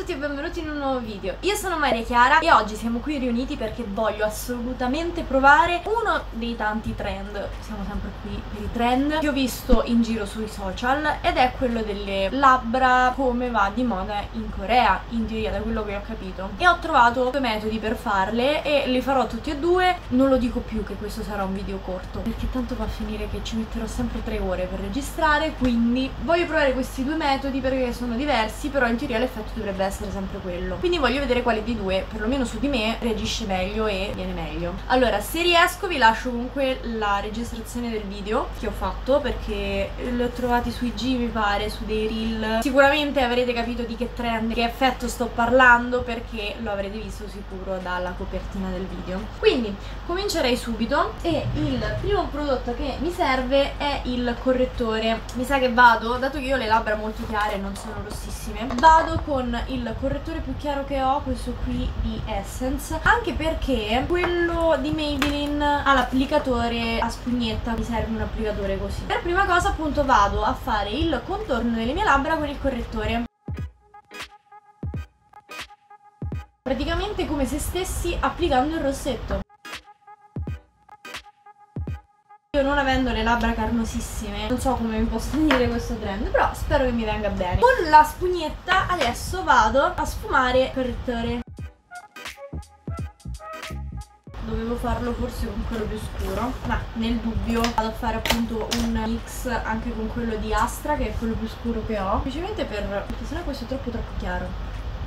tutti e benvenuti in un nuovo video. Io sono Maria Chiara e oggi siamo qui riuniti perché voglio assolutamente provare uno dei tanti trend, siamo sempre qui per i trend, che ho visto in giro sui social, ed è quello delle labbra come va di moda in Corea, in teoria, da quello che ho capito. E ho trovato due metodi per farle e li farò tutti e due. Non lo dico più che questo sarà un video corto, perché tanto va a finire che ci metterò sempre 3 ore per registrare, quindi voglio provare questi due metodi perché sono diversi, però in teoria l'effetto dovrebbe essere sempre quello. Quindi voglio vedere quale dei due, perlomeno su di me, reagisce meglio e viene meglio. Allora, se riesco vi lascio comunque la registrazione del video che ho fatto, perché li ho trovati su IG mi pare, su dei reel. Sicuramente avrete capito di che trend, che effetto sto parlando, perché lo avrete visto sicuro dalla copertina del video. Quindi comincerei subito e il primo prodotto che mi serve è il correttore. Mi sa che vado, dato che io ho le labbra molto chiare, non sono rossissime, vado con il correttore più chiaro che ho, questo qui di Essence, anche perché quello di Maybelline ha l'applicatore a spugnetta, mi serve un applicatore così. Per prima cosa appunto vado a fare il contorno delle mie labbra con il correttore, praticamente come se stessi applicando il rossetto. Io, non avendo le labbra carnosissime, non so come mi posso dire questo trend, però spero che mi venga bene. Con la spugnetta adesso vado a sfumare il correttore. Dovevo farlo forse con quello più scuro, ma nel dubbio vado a fare appunto un mix anche con quello di Astra, che è quello più scuro che ho, semplicemente perché sennò questo è troppo chiaro.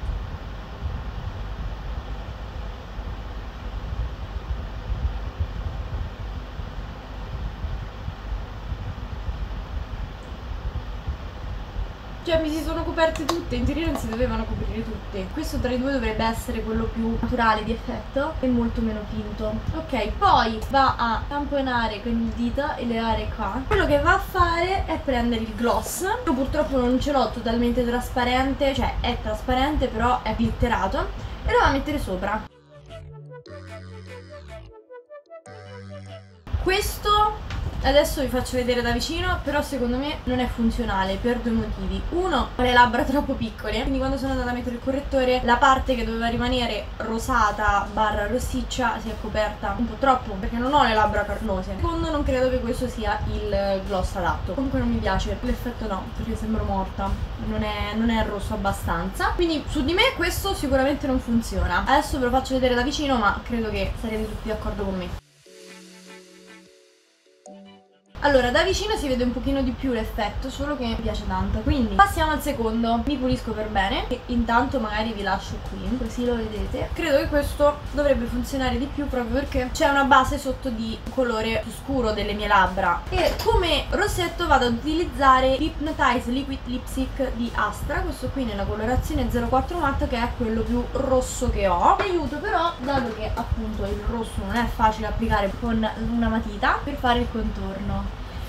Cioè mi si sono coperte tutte, in teoria non si dovevano coprire tutte. Questo tra i due dovrebbe essere quello più naturale di effetto e molto meno finto. Ok, poi va a tamponare con il dito e le aree qua. Quello che va a fare è prendere il gloss. Io purtroppo non ce l'ho totalmente trasparente, cioè è trasparente però è glitterato, e lo va a mettere sopra. Questo adesso vi faccio vedere da vicino, però secondo me non è funzionale per due motivi. Uno, ho le labbra troppo piccole, quindi quando sono andata a mettere il correttore la parte che doveva rimanere rosata barra rossiccia si è coperta un po' troppo, perché non ho le labbra carnose. Secondo, non credo che questo sia il gloss adatto. Comunque non mi piace l'effetto, no, perché sembro morta, non è rosso abbastanza, quindi su di me questo sicuramente non funziona. Adesso ve lo faccio vedere da vicino, ma credo che sarete tutti d'accordo con me. Allora, da vicino si vede un pochino di più l'effetto, solo che mi piace tanto. Quindi passiamo al secondo. Mi pulisco per bene e intanto magari vi lascio qui, così lo vedete. Credo che questo dovrebbe funzionare di più, proprio perché c'è una base sotto di colore più scuro delle mie labbra. E come rossetto vado ad utilizzare l'Hypnotize Liquid Lipstick di Astra, questo qui nella colorazione 04 Matte, che è quello più rosso che ho. Mi aiuto però, dato che appunto il rosso non è facile applicare con una matita, per fare il contorno.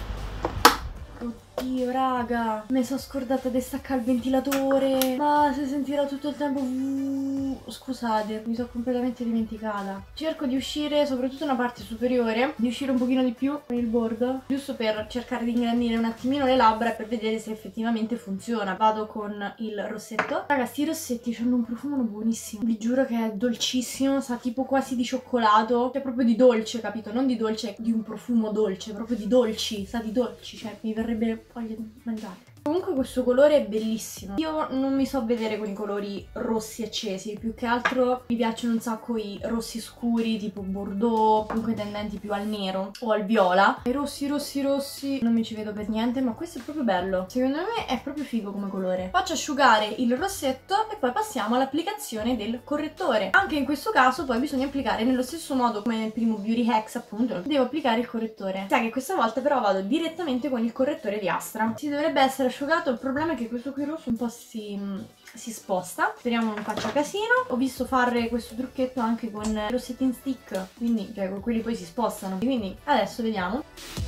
Oddio raga, mi sono scordata di staccare il ventilatore, ma si sentirà tutto il tempo. Scusate, mi sono completamente dimenticata. Cerco di uscire, soprattutto una parte superiore, di uscire un pochino di più con il bordo, giusto per cercare di ingrandire un attimino le labbra e per vedere se effettivamente funziona. Vado con il rossetto. Raga, sti rossetti hanno un profumo buonissimo, vi giuro che è dolcissimo, sa tipo quasi di cioccolato, cioè proprio di dolce, capito? Non di dolce, di un profumo dolce, proprio di dolci, sa di dolci, cioè mi verrebbe voglia di mangiare. Comunque questo colore è bellissimo. Io non mi so vedere con i colori rossi accesi, più che altro mi piacciono un sacco i rossi scuri tipo bordeaux, comunque tendenti più al nero o al viola. I rossi non mi ci vedo per niente, ma questo è proprio bello. Secondo me è proprio figo come colore. Faccio asciugare il rossetto e poi passiamo all'applicazione del correttore. Anche in questo caso poi bisogna applicare nello stesso modo come nel primo Beauty Hacks, appunto. Devo applicare il correttore. Sa che questa volta però vado direttamente con il correttore di Astra. Si dovrebbe essere asciugato, il problema è che questo qui rosso un po' si sposta. Speriamo non faccia casino. Ho visto fare questo trucchetto anche con i rossetti in stick, quindi cioè con quelli poi si spostano, quindi adesso vediamo.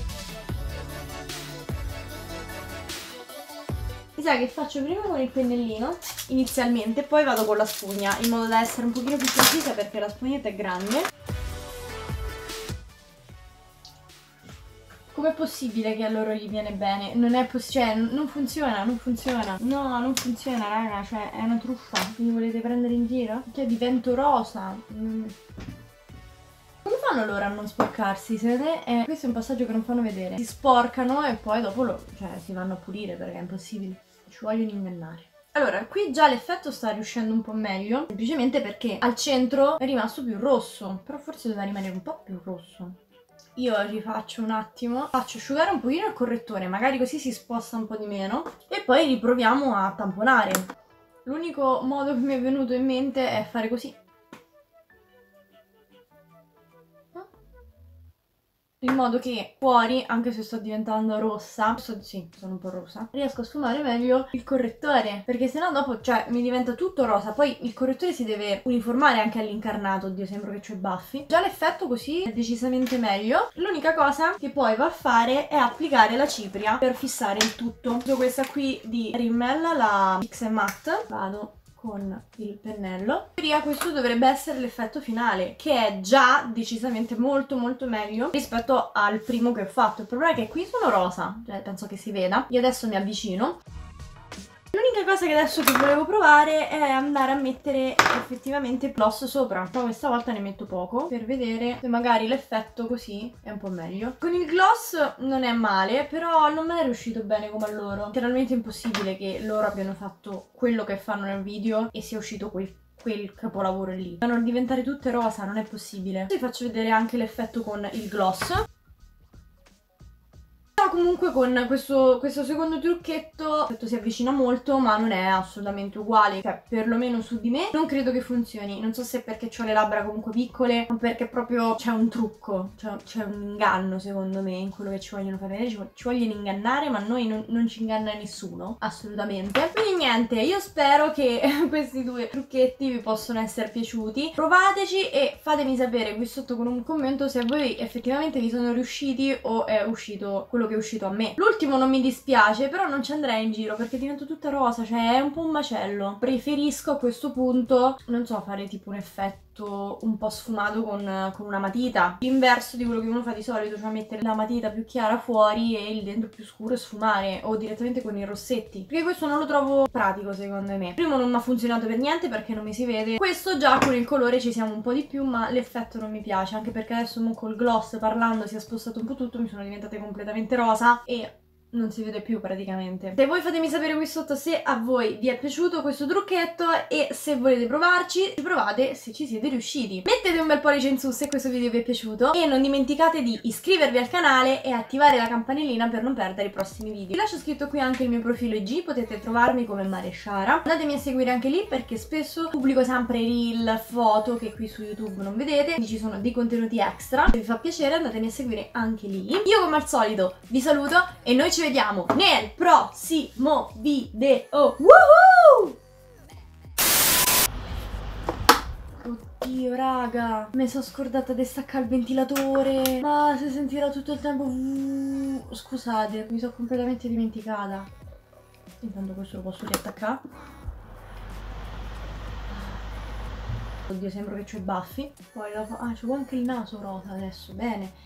Mi sa che faccio prima con il pennellino inizialmente, poi vado con la spugna, in modo da essere un pochino più precisa, perché la spugnetta è grande. Com'è possibile che a loro gli viene bene? Non è possibile, cioè, non funziona, non funziona. No, non funziona, raga, cioè, è una truffa. Mi volete prendere in giro? Cioè, divento rosa. Come fanno loro a non sporcarsi? Secondo me questo è un passaggio che non fanno vedere. Si sporcano e poi dopo si vanno a pulire perché è impossibile. Ci vogliono ingannare. Allora, qui già l'effetto sta riuscendo un po' meglio, semplicemente perché al centro è rimasto più rosso, però forse doveva rimanere un po' più rosso. Io rifaccio un attimo, faccio asciugare un pochino il correttore, magari così si sposta un po' di meno, e poi riproviamo a tamponare. L'unico modo che mi è venuto in mente è fare così. In modo che fuori, anche se sto diventando rossa, sì, sono un po' rossa, riesco a sfumare meglio il correttore, perché sennò dopo, cioè, mi diventa tutto rosa. Poi il correttore si deve uniformare anche all'incarnato. Oddio, sembra che c'ho i baffi. Già l'effetto così è decisamente meglio. L'unica cosa che poi va a fare è applicare la cipria per fissare il tutto. Uso questa qui di Rimmel, la Fix and Matte. Vado con il pennello. In teoria questo dovrebbe essere l'effetto finale, che è già decisamente molto meglio rispetto al primo che ho fatto. Il problema è che qui sono rosa, cioè penso che si veda. Io adesso mi avvicino. L'unica cosa che adesso che volevo provare è andare a mettere effettivamente gloss sopra, però questa volta ne metto poco per vedere se magari l'effetto così è un po' meglio. Con il gloss non è male, però non me è riuscito bene come a loro. Letteralmente impossibile che loro abbiano fatto quello che fanno nel video e sia uscito quel capolavoro lì. Devono diventare tutte rosa, non è possibile. Vi faccio vedere anche l'effetto con il gloss. Comunque con questo secondo trucchetto l'effetto si avvicina molto, ma non è assolutamente uguale, cioè perlomeno su di me non credo che funzioni. Non so se è perché ho le labbra comunque piccole o perché proprio c'è un trucco, c'è un inganno secondo me in quello che ci vogliono fare vedere. Ci vogliono ingannare, ma noi non ci inganna nessuno, assolutamente. Quindi niente, io spero che questi due trucchetti vi possano essere piaciuti. Provateci e fatemi sapere qui sotto con un commento se a voi effettivamente vi sono riusciti o è uscito quello che è uscito a me. L'ultimo non mi dispiace, però non ci andrei in giro perché divento tutta rosa, cioè è un po' un macello. Preferisco a questo punto, non so, fare tipo un effetto un po' sfumato con una matita, l'inverso di quello che uno fa di solito, cioè mettere la matita più chiara fuori e il dentro più scuro e sfumare, o direttamente con i rossetti, perché questo non lo trovo pratico secondo me. Il primo non mi ha funzionato per niente perché non mi si vede, questo già con il colore ci siamo un po' di più, ma l'effetto non mi piace, anche perché adesso col gloss parlando si è spostato un po' tutto, mi sono diventate completamente rosa e non si vede più praticamente. Se voi fatemi sapere qui sotto se a voi vi è piaciuto questo trucchetto e se volete provarci, provate se ci siete riusciti. Mettete un bel pollice in su se questo video vi è piaciuto e non dimenticate di iscrivervi al canale e attivare la campanellina per non perdere i prossimi video. Vi lascio scritto qui anche il mio profilo IG, potete trovarmi come Maresciara. Andatemi a seguire anche lì perché spesso pubblico sempre reel, foto che qui su YouTube non vedete, quindi ci sono dei contenuti extra. Se vi fa piacere andatemi a seguire anche lì. Io come al solito vi saluto e noi ci vediamo nel prossimo video. Woohoo! Oddio raga, mi sono scordata di staccare il ventilatore, ma si sentirà tutto il tempo. Scusate, mi sono completamente dimenticata. Intanto questo lo posso riattaccare. Oddio, sembra che c'ho i baffi. Poi c'ho anche il naso rosa adesso, bene.